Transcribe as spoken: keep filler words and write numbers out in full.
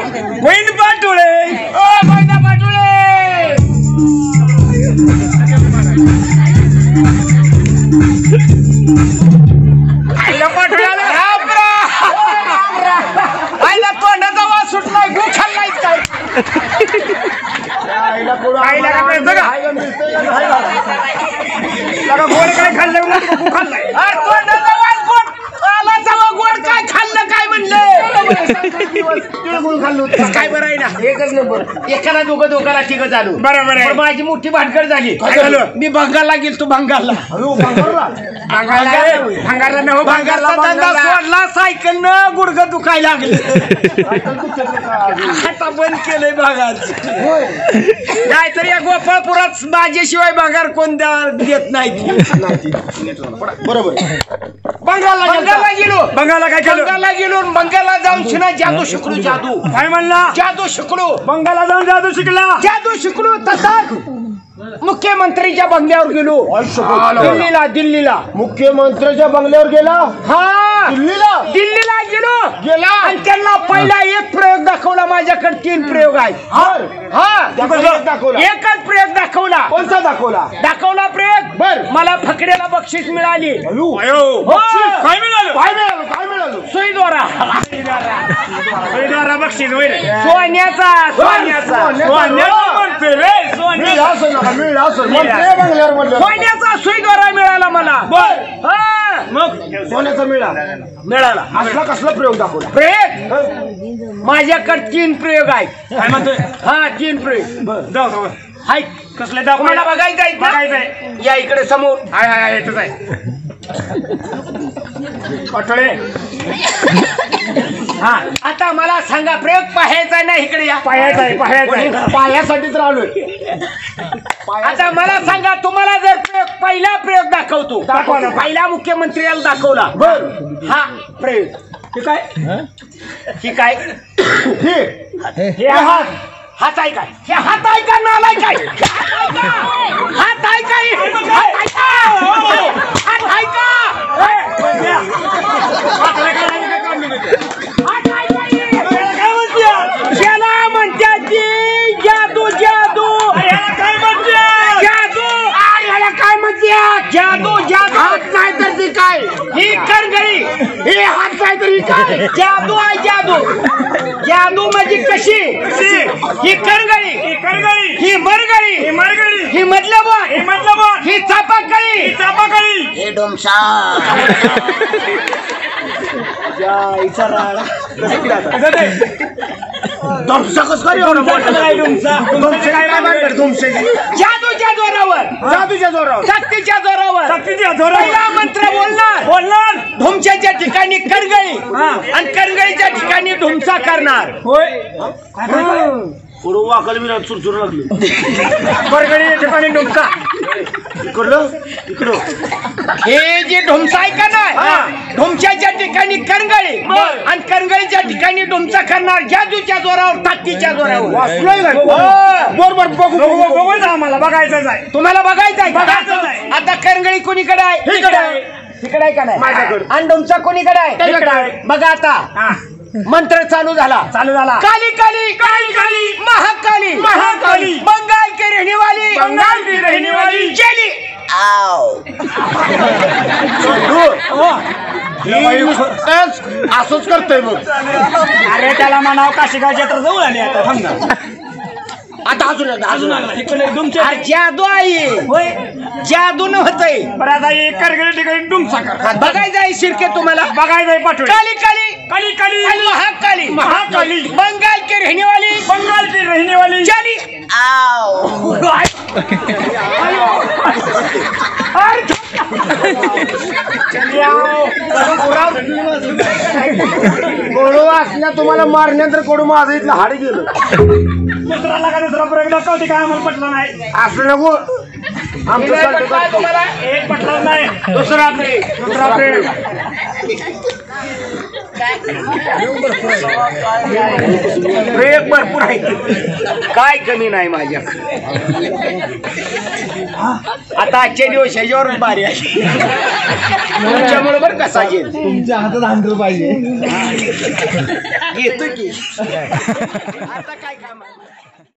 वैन पाटोळे ओ वैन पाटोळे आईला पाटोळ्याला आईला तोंडाचा वास सुटलाय गो खाल्लाय काय आईला कोण आईला काय गोड काय खाल्लं गो खाल्लाय अरे तोंडाचा वास गोड आला जावा गोड काय खाल्लं काय म्हणले काय बरं आहे ना एकच नंबर एकाला दोघं दोघाला ठीक चालू बरोबर आहे माझी मोठी भानगड झाली मी बंगालला गेलो तू बंगालला भांगारला न भांगारला धंदा सोडला सायकल न गुडघं दुखायला लागले आता बंद केलंय भागात नाहीतर या गोपाळपुरात माझ्याशिवाय भागार कोण देत नाही बरोबर बंगालला बंगालला गेलो बंगालला काय केलं बंगालला गेलो बंगालला जाऊन शिना जादू शिकलो जादू काय म्हणला जादू शिकलो बंगालला जाऊन जादू शिकला जादू शिकलो तसाच मुख्यमंत्रीच्या बंगल्यावर गेलो दिल्लीला दिल्लीला मुख्यमंत्र्याच्या बंगल्यावर गेला हा दिल्लीला दिल्लीला गेलो गेला आणि त्यांना पहिला एक प्रयोग दाखवला माझ्याकडे तीन प्रयोग आहेत हा दाखवला एकच प्रयोग दाखवला कोणता दाखवला दाखवला प्रयोग बर मला फकड्याला बक्षीस मिळाली काय मिळालं काय मिळालं काय मिळालं सुईद्वारा सुईद्वारा बक्षीस सोन्याचा सोन्याचा सोन्याचा सुईद्वारा मिळाला मला मग सोन्याचा मिळाला मिळाला असला कसला प्रयोग दाखवला प्रयोग माझ्याकडे तीन प्रयोग आहेत काय म्हणतोय हा तीन प्रयोग हाय कसले दाखव मला बघायचं आहे बघायचंय या इकडे समोर हाय हाय येतच आहे पाटोळे हा आता मला सांगा प्रयोग पाहायचा नाही इकडे या पाहायचा आहे पाहायचा पायासाठीच राहिलोय आता मला सांगा तुम्हाला जर प्रयोग पहिला प्रयोग दाखवतो पहिला मुख्यमंत्र्याला दाखवला बर हा प्रयोग ठीक आहे ठीक आहे हे हात हात आहे काय हे हात आहे का नालाय काय हात आहे काय हात आहे का हात आहे का याला म्हणतात की जादू जादू काय म्हणतात जादू याला काय म्हणतात जादू जादू हात नाही तर ती काय ही करगळी ही हात नाही तर ही काय जादू आहे जादू जादू म्हणजे कशी ही करगळी ही करगळी ही मरगळी ही मरगळी ही मधलबोट ही मधलबोट ही चापाकळी ही चापाकळी हे डोमसा जादूच्या जोरावर जादूच्या जोरावर शक्तीच्या जोरावर शक्तीच्या जोरावर मंत्र बोलणार बोलणार धुमशाच्या ठिकाणी करगळी आणि करगळीच्या ठिकाणी धुमसा करणार होय वाकल मी चुरचुर लागली करगळीच्या ठिकाणी धुमसा इकडलं इकडं हे जे ढोमसा आहे का नाही ढोमशाच्या ठिकाणी करंगळी आणि करंगळीच्या ठिकाणी ढोमसा करणार जादूच्या जोरावर ताकदीच्या जोरावर बरोबर बघू बघू आम्हाला बघायचंच आहे तुम्हाला बघायचं आहे बघायचं आहे आता करंगळी कोणीकडे आहे इकडे आहे तिकडे आहे का नाही माझ्याकडे आणि ढोमसा कोणीकडे आहे तिकडे आहे बघा आता मंत्र चालू झाला चालू झाला काली काली काली काली महाकाली महाकाली बंगाल के रहने वाली बंगाल की रहने वाली चली आओ असंच करतोय मग अरे त्याला म्हणाव काशीगाव जत्रा जवळ आली आता समजा आता अजून अजून जादू आहे होय जादू न होतय बरं आता एक करगळी ठिकाणी डुमसा कर बघायचं आहे शिरके तुम्हाला बघायचं आहे पाठवून काली काली काली काली महाकाली महाकाली बंगाल के रहने वाली बंगाल की रहने वाली चली आओ कोडू असल्या तुम्हाला मारण्यानंतर कोडू माझं इथलं हाड गेलं दुसरा का दुसरा प्रयोग दाखवते काय आम्हाला पटलं नाही असं नको तुम्हाला एक पटलं नाही दुसरा प्रयोग दुसरा प्रयोग प्रयोग भरपूर आहे काय कमी नाही माझ्या आता आजच्या दिवस ह्याच्यावर बारी आहे तुमच्यामुळे बरं कसा येईल तुमच्या हातात आणलं पाहिजे येतो की आता काय काम आहे